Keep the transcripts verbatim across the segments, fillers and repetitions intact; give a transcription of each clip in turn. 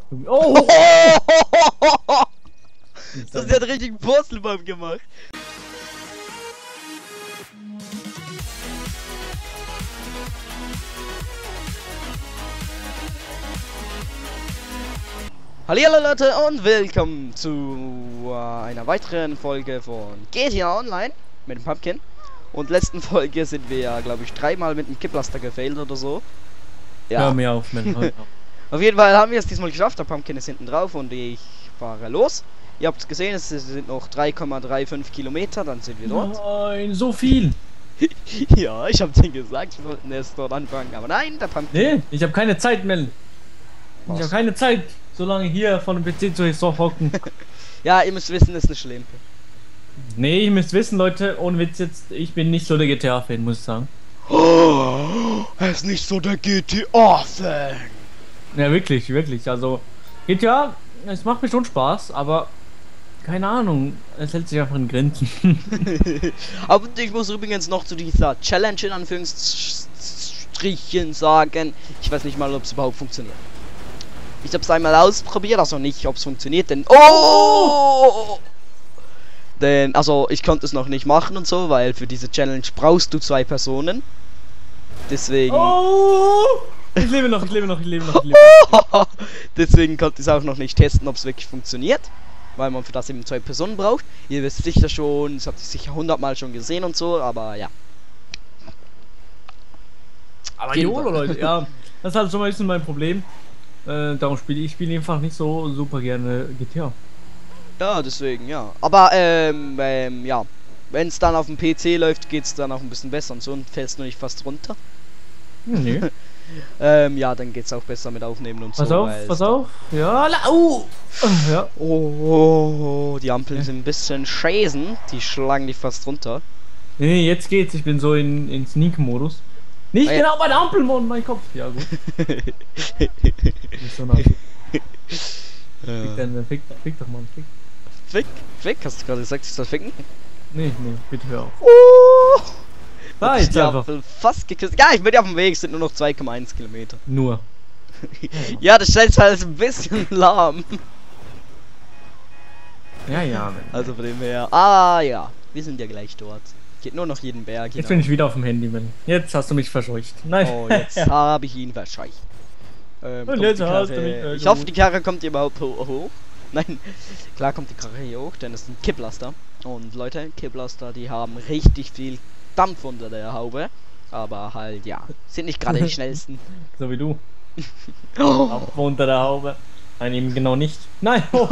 Oh! Das hat richtig einen Purzelbaum gemacht. Hallihallo Leute und willkommen zu äh, einer weiteren Folge von G T A Online mit dem Pumpkin. Und letzten Folge sind wir ja, glaube ich, dreimal mit dem Kipplaster gefailt oder so. Ja. Hör mir auf, Mann. Auf jeden Fall haben wir es diesmal geschafft. Der Pumpkin ist hinten drauf und ich fahre los. Ihr habt es gesehen, es sind noch drei Komma fünfunddreißig Kilometer, dann sind wir dort. Nein, so viel. Ja, ich habe dir gesagt, wir wollten erst dort anfangen, aber nein, der Pumpkin. Nee, ich habe keine Zeit, Mel. Ich habe keine Zeit, so lange hier vor dem P C zu so hocken. Ja, ihr müsst wissen, das ist eine Schlempe. Nee, ihr müsst wissen, Leute, ohne Witz jetzt, ich bin nicht so der G T A-Fan, muss ich sagen. Oh, er ist nicht so der G T A-Fan. Ja, wirklich, wirklich. Also, G T A, es macht mir schon Spaß, aber keine Ahnung, es hält sich einfach in Grenzen. Aber ich muss übrigens noch zu dieser Challenge in Anführungsstrichen sagen, ich weiß nicht mal, ob es überhaupt funktioniert. Ich habe es einmal ausprobiert, also nicht, ob es funktioniert, denn oh! Denn, also, ich konnte es noch nicht machen und so, weil für diese Challenge brauchst du zwei Personen. Deswegen... Oh! Ich lebe noch, ich lebe noch, ich lebe noch, ich lebe noch. Deswegen konnte ich es auch noch nicht testen, ob es wirklich funktioniert. Weil man für das eben zwei Personen braucht. Ihr wisst sicher schon, das habt ihr sicher hundertmal schon gesehen und so, aber ja. Aber YOLO, Leute, ja. Das ist halt so ein bisschen mein Problem. Äh, darum spiele ich spiele einfach nicht so super gerne G T A. Ja, deswegen, ja. Aber, ähm, ähm, ja. Wenn es dann auf dem P C läuft, geht es dann auch ein bisschen besser und so und fällst du nicht fast runter. Nee. ähm, ja, dann geht's auch besser mit Aufnehmen und pass so. Auf, pass auf, ja, la, uh. Ja. Oh, die Ampeln sind ein bisschen scheißen. Die schlagen dich fast runter. Nee, nee, jetzt geht's. Ich bin so in, in Sneak-Modus. Nicht ah, ja. Genau bei der Ampel, Mann, mein Kopf. Ja, gut. Nicht so nah. Fick, dann, fick, fick doch, Mann, fick. Fick? Fick? Hast du gerade gesagt, ich soll ficken? Nee, nee, bitte hör auf. Oh! Da ist einfach. Fast geküsst. Ja, ich bin ja auf dem Weg, es sind nur noch zwei Komma eins Kilometer. Nur. Ja, das stellt halt ein bisschen lahm. Ja, ja. Also von dem her. Ah, ja. Wir sind ja gleich dort. Geht nur noch jeden Berg. Jetzt bin ich wieder auf dem Handy, Mann. Jetzt hast du mich verscheucht. Nein. Oh, jetzt habe ich ihn verscheucht. Ähm, Und jetzt hast du mich ich hoffe, die Karre kommt hier überhaupt ho hoch. Nein, klar kommt die Karre hier hoch, denn es ist ein Kipplaster. Und Leute, Kipplaster, die haben richtig viel Dampf unter der Haube. Aber halt, ja, sind nicht gerade die schnellsten. So wie du. Oh. Dampf unter der Haube. Nein, eben genau nicht. Nein, oh,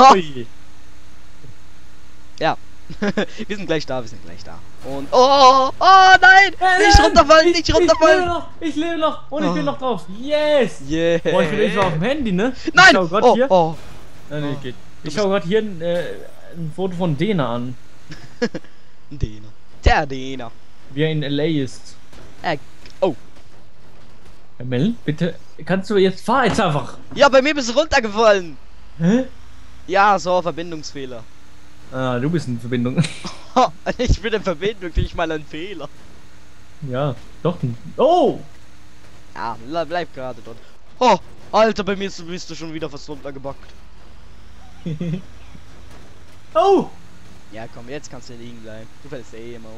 ja. Wir sind gleich da, wir sind gleich da. Und oh, oh nein! Äh, nicht runterfallen, nicht ich, runterfallen! Ich lebe noch, ich lebe noch und oh. Ich bin noch drauf. Yes! Yeah! Boah, ich bin ich war auf dem Handy, ne? Nein! Ich schau grad oh, hier. Oh. Nein, nee, geht. Ich schau gerade hier ein, äh, ein Foto von Dena an. Dena. Der Dena. Wie er in L A ist. Äh, oh. Herr Mel, bitte, kannst du jetzt fahr jetzt einfach. Ja, bei mir bist du runtergefallen. Hä? Ja, so, Verbindungsfehler. Ah, du bist in Verbindung. Ich bin in Verbindung, nicht mal ein Fehler. Ja, doch. Oh! Ja, bleib gerade dort. Oh, Alter, bei mir bist du schon wieder fast runtergebackt. Oh! Ja, komm, jetzt kannst du liegen bleiben. Du fällst eh immer um.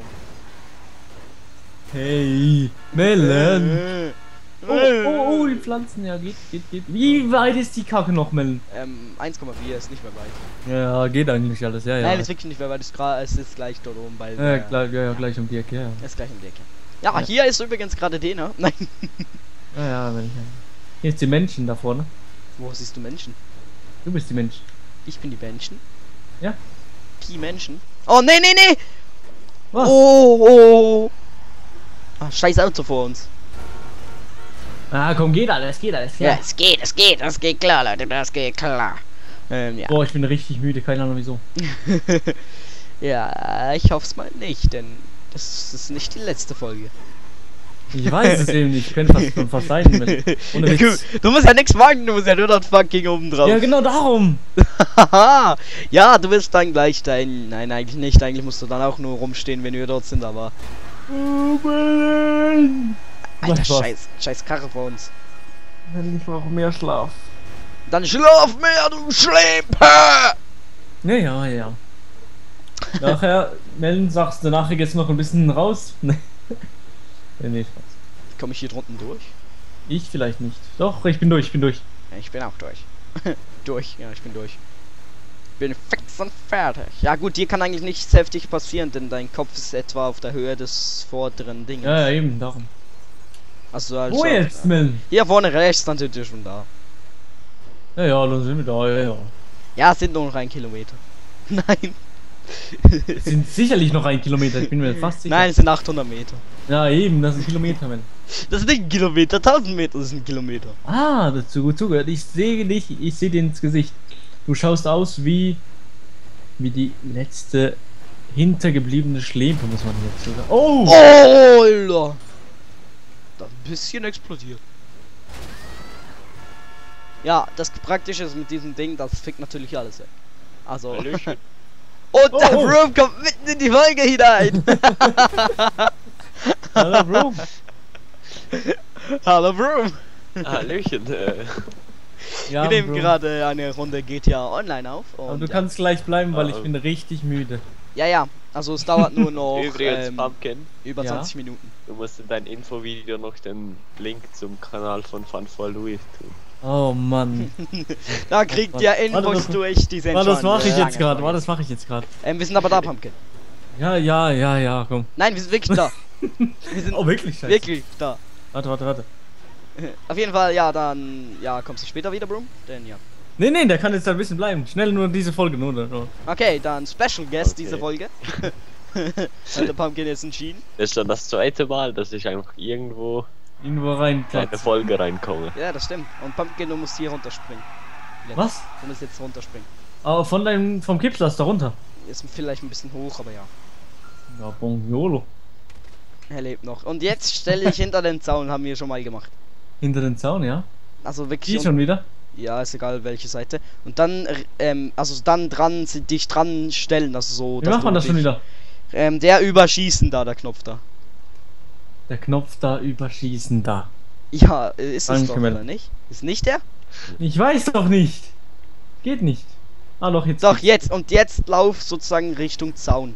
Hey, Melon! Äh, Oh, oh, oh, die Pflanzen, ja, geht, geht, geht. Wie weit ist die Kacke noch, Melon? Ähm, eins Komma vier ist nicht mehr weit. Ja, geht eigentlich alles, ja, ja. Nein, ist wirklich nicht mehr weit, ist grad, es ist gleich dort oben bei. Ja, gleich, ja, ja, gleich um die Ecke, ja. Ist gleich um die Ecke. Ja, Ja. hier ist übrigens gerade Dena. Nein. Ja, ja, wenn ich. Hier ist die Menschen da vorne. Wo siehst du Menschen? Du bist die Mensch. Ich bin die Menschen. Ja. Die Menschen. Oh, nee, nee, nee! Was? Oh, oh. Ah, scheiß Auto vor uns. Ah, komm, geht alles, geht alles, Ja, es geht, es geht, das geht klar, Leute, das geht klar. Ähm, ja. Boah, ich bin richtig müde, keine Ahnung wieso. Ja, ich hoffe es mal nicht, denn das ist nicht die letzte Folge. Ich weiß es eben nicht, könnte fast, schon fast sein. Ohne Ja, Witz. du, du musst ja nichts machen, du musst ja nur das fucking oben drauf. Ja, genau darum. Ja, du wirst dann gleich dein... Nein, eigentlich nicht, eigentlich musst du dann auch nur rumstehen, wenn wir dort sind, aber... Oh Mann. Alter, Was? scheiß, scheiß Karre vor uns. Ich brauche mehr Schlaf. Dann schlaf mehr, du Schlemper! Ja, ja, ja. Nachher, Melden, sagst du nachher jetzt noch ein bisschen raus? Nee. Nee, Spaß. Komme ich hier drunten durch? Ich vielleicht nicht. Doch, ich bin durch, ich bin durch. Ja, ich bin auch durch. durch, ja, ich bin durch. Bin fix und fertig. Ja gut, dir kann eigentlich nichts heftig passieren, denn dein Kopf ist etwa auf der Höhe des vorderen Dinges. Ja, ja, eben, darum. Also, also Wo jetzt, Melden? hier vorne rechts, dann sind wir schon da. Ja, ja, dann sind wir da, ja, ja. Ja, es sind nur noch ein Kilometer. Nein. Es sind sicherlich noch ein Kilometer, ich bin mir fast sicher. Nein, es sind achthundert Meter. Ja, eben, das ist ein Kilometer, Mann. Das ist nicht ein Kilometer, tausend Meter ist ein Kilometer. Ah, dazu gut zugehört. Ich sehe dich, ich sehe dir ins Gesicht. Du schaust aus wie wie die letzte hintergebliebene Schlempe, muss man jetzt so sagen. Oh! Oh, Alter! Da ein bisschen explodiert. Ja, das Praktische ist mit diesem Ding, das fickt natürlich alles weg. Also. Hallöchen. Und Oh, der oh. Broom kommt mitten in die Folge hinein. Hallo, Bro. Hallo Broom. Hallöchen. Äh, Ja, Wir nehmen Bro. gerade eine Runde G T A Online auf. Aber Und du ja. kannst gleich bleiben, weil ich Ah. bin richtig müde. ja, ja. Also es dauert nur noch Übrigens, ähm, Pumpkin, über Ja? zwanzig Minuten. du musst in dein Infovideo noch den Link zum Kanal von Fun for Louis tun. Oh Mann. Da kriegt Warte, ihr warte, Infos das- durch, die sind War das schon mache ich lange jetzt gerade. vorbei. War das mache ich jetzt gerade. Ähm, wir sind aber da, Pumpkin. Ja, ja, ja, ja, komm. Nein, wir sind wirklich da. Wir sind Oh, wirklich scheiße. wirklich da. Warte, warte, warte. Auf jeden Fall, ja, dann, ja, kommst du später wieder, Broom? Denn ja. Nee, nee, der kann jetzt ein bisschen bleiben. Schnell nur diese Folge, nur. nur. Okay, dann Special Guest Okay. diese Folge. Hat der Pumpkin jetzt entschieden. Das ist dann das zweite Mal, dass ich einfach irgendwo Irgendwo rein. in eine Platz. Folge reinkomme. Ja, das stimmt. Und Pumpkin, du musst hier runterspringen. Jetzt. Was? Du musst jetzt runterspringen. Aber von deinem, vom Kipplaster runter. Ist vielleicht ein bisschen hoch, aber ja. Ja, Bonjolo. Er lebt noch. Und jetzt stelle ich hinter den Zaun, haben wir schon mal gemacht. Hinter den Zaun, ja? Also wirklich. Die schon wieder? Ja, ist egal welche Seite. Und dann, ähm, also dann dran, dich dran stellen, also so. Wie dass macht man du das schon dich- wieder? Ähm, der überschießen da, der Knopf da. Der Knopf da überschießen da. Ja, äh, ist es Danke, doch, Mel. oder nicht? Ist nicht der? Ich weiß doch nicht. Geht nicht. Ah, doch, jetzt. Doch, jetzt. Und jetzt lauf sozusagen Richtung Zaun.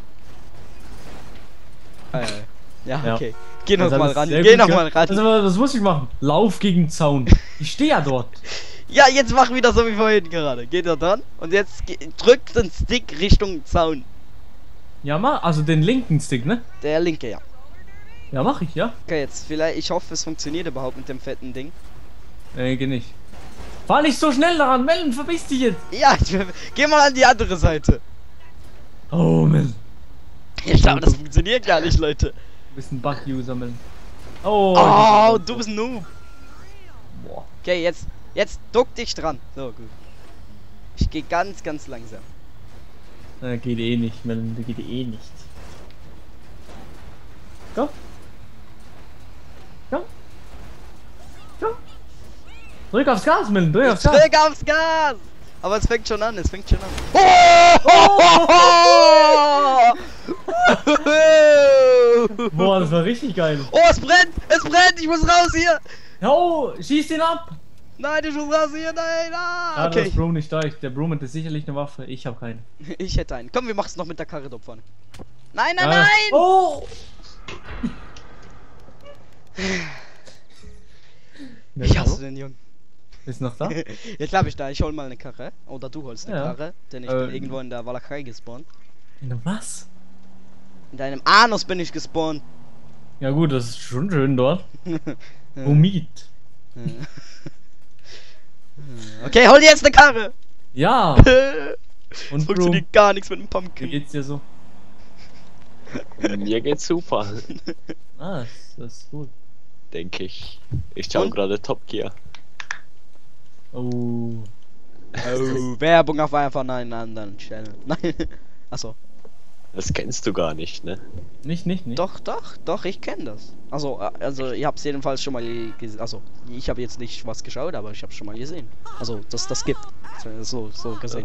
Äh, ja, Ja. okay. Geh noch Also mal alles ran. sehr Geh gut noch ge- mal ran. Also, was muss ich machen? Lauf gegen Zaun. Ich stehe ja dort. Ja, jetzt mach wieder so wie vorhin gerade. Geht da dran. Und jetzt ge- drück den Stick Richtung Zaun. Ja, mach. Also den linken Stick, ne? Der linke, ja. Ja, mach ich, ja. Okay, jetzt vielleicht. Ich hoffe, es funktioniert überhaupt mit dem fetten Ding. Nee, geh nicht. Fahr nicht so schnell daran, Melden, verpiss dich jetzt. Ja, ich, geh mal an die andere Seite. Oh, Melden. Ich glaube, das funktioniert gar nicht, Leute. Du bist ein Bug-User, Melden. Oh, Oh, ich- du bist ein Noob. Boah. Okay, jetzt, jetzt duck dich dran. So, gut. Ich gehe ganz, ganz langsam. Äh, geht eh nicht, Melden, das geht eh nicht. Komm. Komm. Komm. Drück aufs Gas, Melden, drück Ich aufs Gas. drück aufs Gas! Aber es fängt schon an, es fängt schon an. Boah, das war richtig geil. Oh, es brennt! Es brennt! Ich muss raus hier! Oh, schieß den ab. Nein, ich muss raus hier! Nein! Ah, Ja, okay. das Bro nicht da. Ich- Der Bro hat sicherlich eine Waffe. Ich habe keine. Ich hätte einen. Komm, wir machen es noch mit der Karre dort vorne. Nein, nein, Ja. nein! Oh! Ich hasse den Jungen. Ist noch da? Jetzt glaube ich da, ich hol mal eine Karre. Oder du holst eine Ja. Karre, denn ich Ähm. bin irgendwo in der Walachei gespawnt. In was? In deinem Anus bin ich gespawnt. Ja gut, das ist schon schön dort. Womit? Okay, hol dir jetzt eine Karre! Ja! Es Und Bro, funktioniert gar nichts mit dem wie Pumpkin. geht's dir so? Mir geht's super, Ah, das, das ist gut. denke ich. Ich schaue Und? gerade Top Gear. Oh. Oh, Werbung auf einfach einen anderen Channel. Nein. Achso. Das kennst du gar nicht, ne? Nicht, nicht, nicht. Doch, doch, doch, ich kenne das. Also, äh, also, ihr habt es jedenfalls schon mal gesehen. Also, ich habe jetzt nicht was geschaut, aber ich habe schon mal gesehen. Also, dass das gibt. So, so gesehen.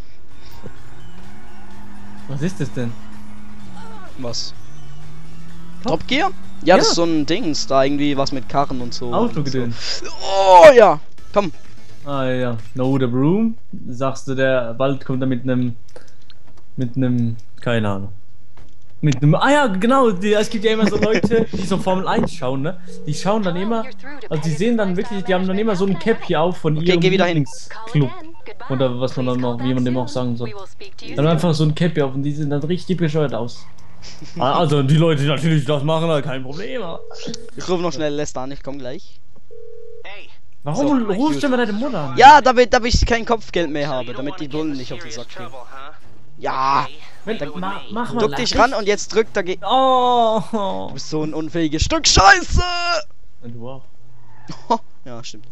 Was ist das denn? Was? Top- Top Gear? Ja, das Ja. ist so ein Dings, da irgendwie was mit Karren und so. Autogedöns. So. Oh ja! Komm, Ah ja. No, the Broom. Sagst du, der Wald kommt da mit einem. Mit einem. Keine Ahnung. Mit einem. Ah ja, genau. Die, es gibt ja immer so Leute, die so Formel eins schauen, ne? Die schauen dann immer. Also die sehen dann wirklich, die haben dann immer so ein Cap hier auf von Okay, ihrem geh wieder hin. Lieblingsclub. Oder was man dann noch, wie man dem auch sagen soll. Dann einfach so ein Cap hier auf und die sehen dann richtig bescheuert aus. Ah, also die Leute, die natürlich das machen, halt kein Problem. Aber Ich rufe noch schnell Lester an, ich komm gleich. warum rufst du immer deine Mutter an? Ja, damit, damit ich kein Kopfgeld mehr habe, damit die Bullen nicht auf den Sack kriegen. Ja, Wenn, ma, mach mal. duck dich ran und jetzt drück dagegen. Oh. Du bist so ein unfähiges Stück Scheiße! Und du auch. Ja, stimmt.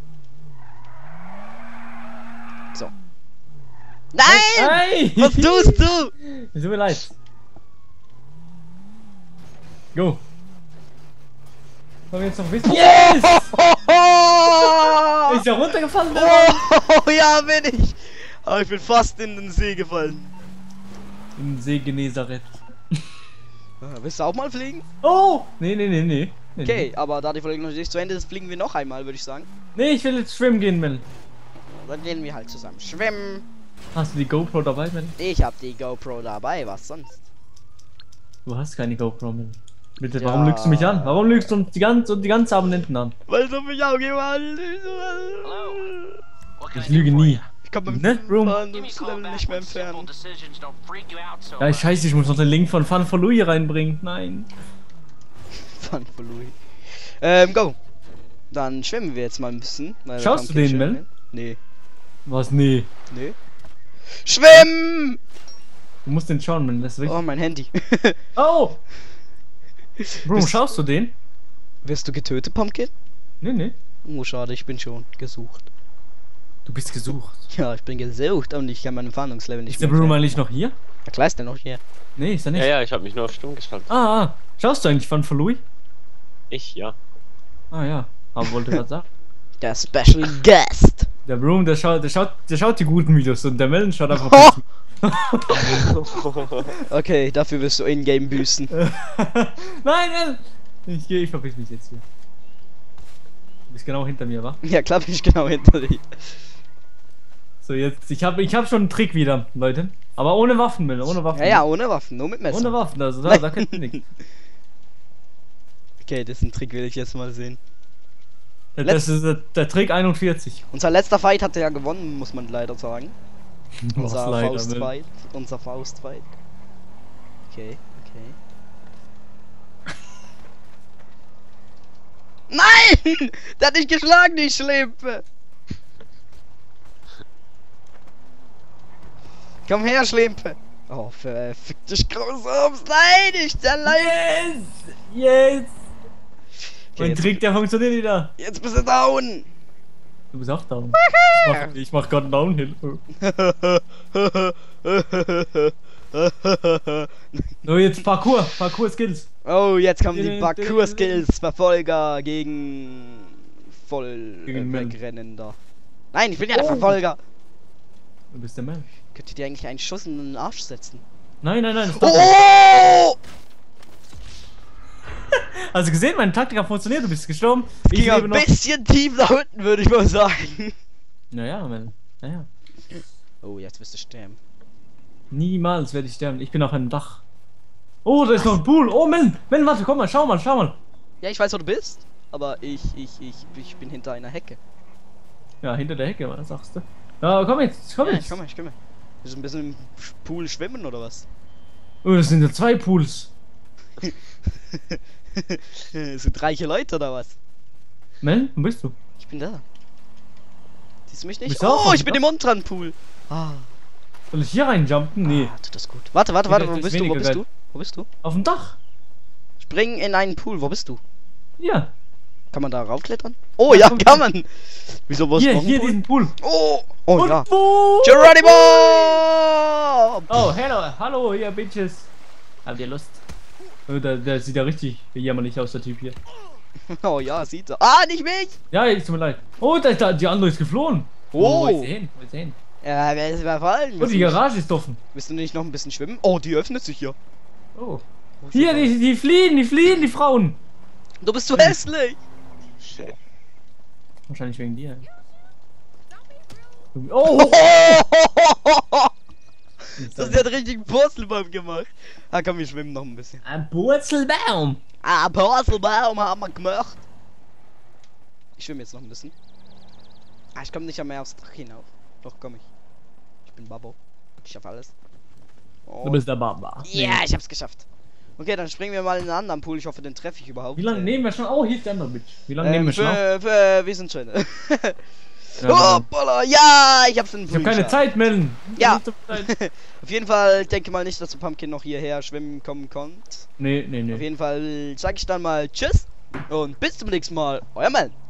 So. Nein! Hey! Was tust du? Es tut mir leid. Go. Wollen wir jetzt noch wissen? Yes! Ist ja runtergefallen, der Mann. Oh, ja, bin ich. Aber ich bin fast in den See gefallen. Im See Genezareth. Ah, willst du auch mal fliegen? Oh! Nee, nee, nee, nee. Nee, Okay, aber da die Folge noch nicht zu Ende ist, fliegen wir noch einmal, würde ich sagen. Nee, ich will jetzt schwimmen gehen, Mel. Dann gehen wir halt zusammen schwimmen. Hast du die GoPro dabei, Mel? Ich hab die GoPro dabei, was sonst? Du hast keine GoPro, Mel. Bitte, Ja. warum lügst du mich an? Warum lügst du uns die ganze, die ganze Abonnenten an? Weil du mich auch jemand. Ich lüge nie. Ich kann beim Ne, Room? Level nicht mehr entfernen. Ja, scheiße, ich muss noch den Link von Fun for Louis reinbringen. Nein. Fun for Louis. Ähm, go. Dann schwimmen wir jetzt mal ein bisschen. weil wir Schaust haben du kein den, Mel? Schwimmen mehr. Nee. Was? Nee. Nee. Schwimmen! Du musst den schauen, Mel. Das ist Oh, wichtig. mein Handy. Oh! Bro, Bist- schaust du den? Wirst du getötet, Pumpkin? Nee, nee. Oh, schade, ich bin schon gesucht. Du bist gesucht. Ja, ich bin gesucht und ich kann meinen Fahndungslevel nicht Ist der mehr Bro entfernen. eigentlich noch hier? Ja, klar ist der noch hier. Nee, ist er nicht. Ja, ja, ich habe mich nur auf Stumm geschaltet. Ah, ah. Schaust du eigentlich Fun for Louis? Ich, ja. Ah ja. Aber wollte gerade sagen. Der Special Guest. Der Bro, der schaut, der schaut, der schaut die guten Videos und der Melon schaut einfach. Okay, dafür wirst du in-game büßen. Nein, Mel! Ich gehe, ich verpiss mich jetzt hier. Du bist genau hinter mir, wa? Ja, klar bin ich genau hinter dir. So, jetzt, ich habe ich hab schon einen Trick wieder, Leute. Aber ohne Waffen, Mel, ohne Waffen. Ja, ja, ohne Waffen, nur mit Messer. Ohne Waffen, also da, da könnt ihr nichts. Okay, das ist ein Trick, will ich jetzt mal sehen. Das ist der, der Trick einundvierzig. Unser letzter Fight hat er ja gewonnen, muss man leider sagen. Was Unser leider, Mel. Faustfight. Unser Faustfight. Okay, okay. Nein! Der hat dich geschlagen, die Schlimpe! Komm her, Schlimpe! Oh, verfick dich, Großarms! Nein, nicht allein! Yes! Yes! Okay, Mein jetzt, Trick, der funktioniert wieder. jetzt bist du down! Du bist auch down. Ich mach, ich mach gerade Downhill. So, jetzt Parkour. Parkour-Skills. Oh, jetzt kommen die Parkour-Skills. Verfolger gegen voll Gegen äh, Mel. wegrennender. Nein, ich bin ja der Oh. Verfolger. Du bist der Mensch. Könnt ihr dir eigentlich einen Schuss in den Arsch setzen? Nein, nein, nein. Das darf nicht. Oh! Hast du gesehen, meine Taktik hat funktioniert. Du bist gestorben. Ich Ging lebe ein noch. bisschen tief nach unten, würde ich mal sagen. Naja, Mel. Naja. Oh, jetzt wirst du sterben. Niemals werde ich sterben. Ich bin auf einem Dach. Oh, da ist noch ein Pool. Oh, Mel. Mel, warte, komm mal. Schau mal, schau mal. Ja, ich weiß, wo du bist. Aber ich, ich, ich, ich bin hinter einer Hecke. Ja, hinter der Hecke, was sagst du? Ja, komm jetzt, komm Ja, jetzt. ich komm mal, ich komm mal. Willst du ein bisschen im Pool schwimmen oder was? Oh, das sind ja zwei Pools. Sind reiche Leute oder was? Mel, wo bist du? Ich bin da. Siehst du mich nicht? Bist du auch Oh, auf ich dem bin im unteren Pool. Ah, Soll ich hier reinjumpen? Nee. ah, tut das gut. Warte, warte, Ja, warte, das wo ist bist du? Wo weniger bist geil. du? Wo bist du? Auf dem Dach. Spring in einen Pool, wo bist du? Ja. Kann man da raufklettern? Oh ja, komm, kann man! Wieso, wo ist Hier, noch ein hier Pool? diesen Pool. Oh! Oh Und ja. Pool. Geronimo! Oh, hello, hallo, ihr Bitches. Habt ihr Lust? Oh, der, der sieht ja richtig jämmerlich aus, der Typ hier. Oh ja, sieht er. Ah, nicht mich! Ja, ist tut mir leid. Oh, da, da, die andere ist geflohen. Oh. Wo ist sie hin? Wo ist sie hin? Ja, wer ist überfallen? Oh, Willst die du nicht- Garage ist offen. Willst du nicht noch ein bisschen schwimmen? Oh, die öffnet sich hier. Oh. Hier, die, die fliehen, die fliehen, die Frauen. Du bist zu hässlich! Shit. Wahrscheinlich wegen dir. Oh! Das hat richtig einen Purzelbaum gemacht. Ah, komm, wir schwimmen noch ein bisschen. Ein Purzelbaum! Ah, Purzelbaum haben wir gemacht. Ich schwimme jetzt noch ein bisschen. Ah, ich komme nicht mehr aufs Dach hinauf. Doch, komm ich. Ich bin Babbo. Ich schaff alles. Oh. Du bist der Baba. Ja, ich hab's geschafft. Okay, dann springen wir mal in einen anderen Pool. Ich hoffe, den treffe ich überhaupt. Wie lange Äh, nehmen wir schon? Oh, hier ist der andere Bitch. Wie lange ähm, nehmen wir schon? für, für, wir sind schon. Ja, Oh, Boller, ja, ich hab's in den ich Pool hab keine geschafft. Zeit, Melden. Ja. Nicht so viel Zeit. Auf jeden Fall denke mal nicht, dass der Pumpkin noch hierher schwimmen kommen konnte. Nee, nee, Auf nee. jeden Fall sag ich dann mal Tschüss und bis zum nächsten Mal. Euer Mann.